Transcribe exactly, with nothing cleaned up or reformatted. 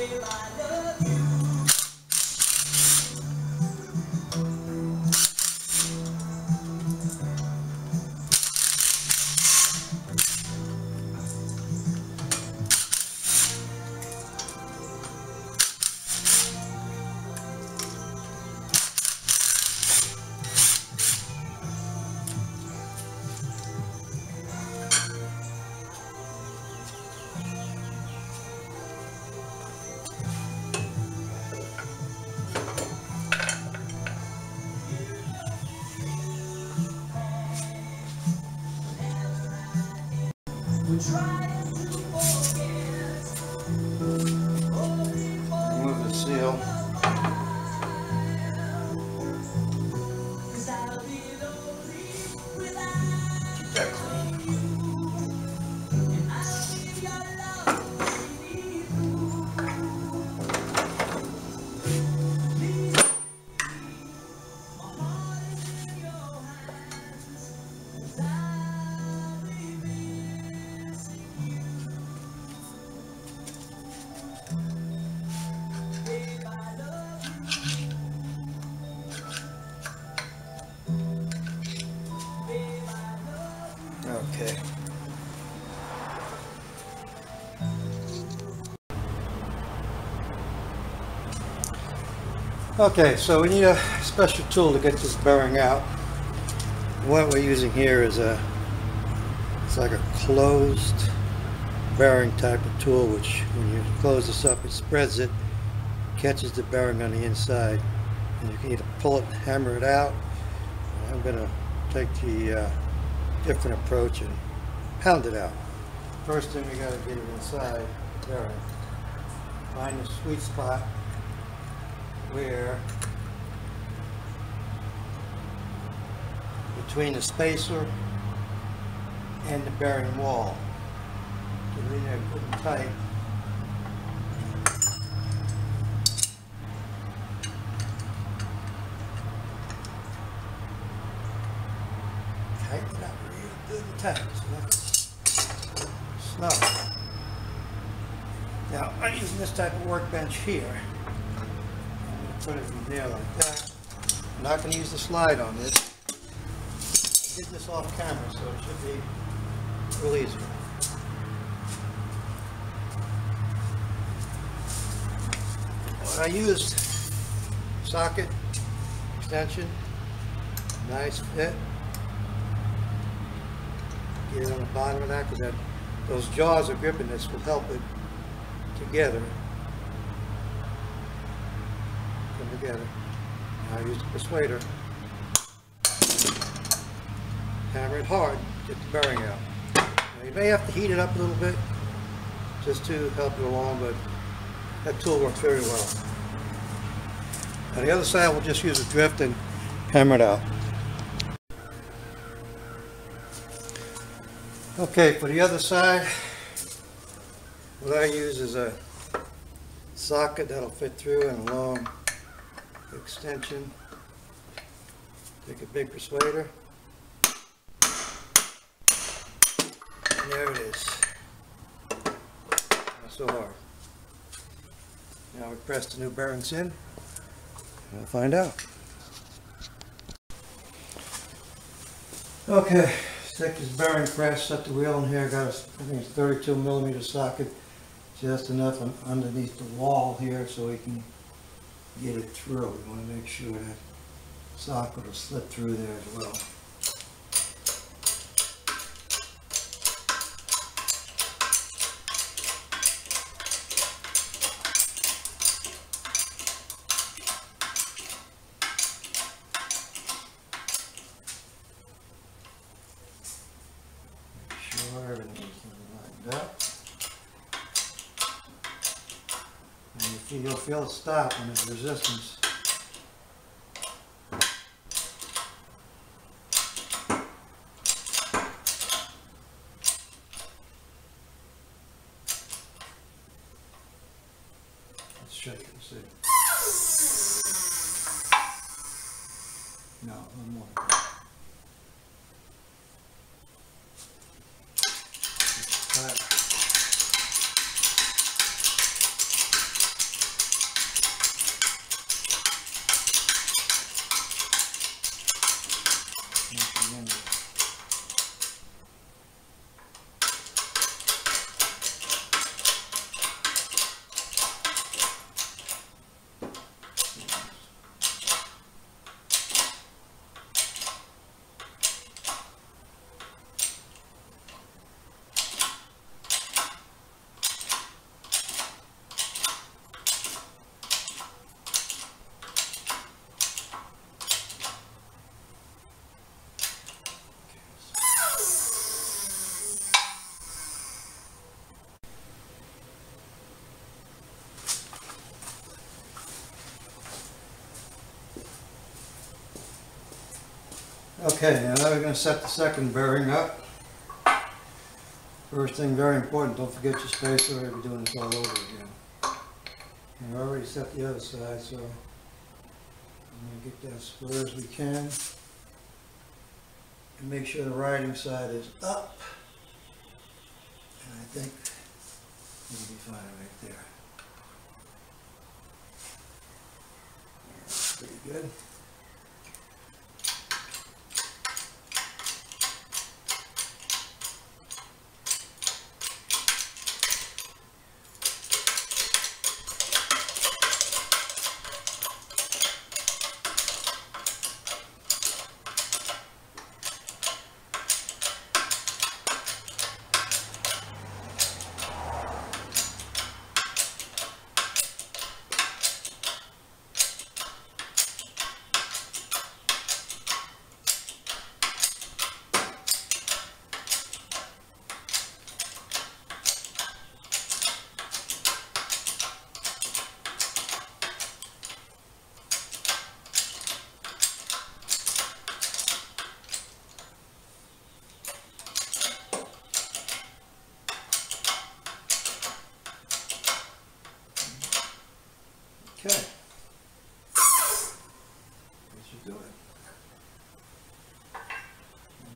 Remove the seal. Keep that clean. Okay. Okay, so we need a special tool to get this bearing out. What we're using here is a, it's like a closed bearing type of tool, which when you close this up, it spreads it, catches the bearing on the inside, and you can either pull it and hammer it out. I'm going to take the uh, different approach and pound it out. First thing we got to get it inside the bearing. Find the sweet spot where between the spacer and the bearing wall. Get it in there good and tight. Tighten it up real good and tight so it's snug. Now I'm using this type of workbench here. I'm going to put it in there like that. I'm not going to use the slide on this. I did this off camera, so it should be real easy. What I used, socket, extension, nice fit. Get it on the bottom of that because that those jaws of gripping this will help it together. Come together. Now I use the persuader. Hammer it hard, get the bearing out. Now you may have to heat it up a little bit just to help it along, but that tool works very well. On the other side, we'll just use a drift and hammer it out. Okay, for the other side, what I use is a socket that'll fit through and a long extension. Take a big persuader. And there it is. Not so hard. Now we press the new bearings in and we'll find out. Okay, take this bearing press, set the wheel in here, got a, I think it's thirty-two millimeter socket, just enough on, underneath the wall here so we can get it through. We want to make sure that socket will slip through there as well. You'll feel it stop when there's resistance. Let's shake it and see. No, one more. Right. Okay, now we're going to set the second bearing up. First thing, very important, don't forget your spacer, or you'll be doing this all over again. And we already set the other side, so I'm going to get that as square as we can. And make sure the riding side is up. And I think we'll be fine right there. That's pretty good. Okay.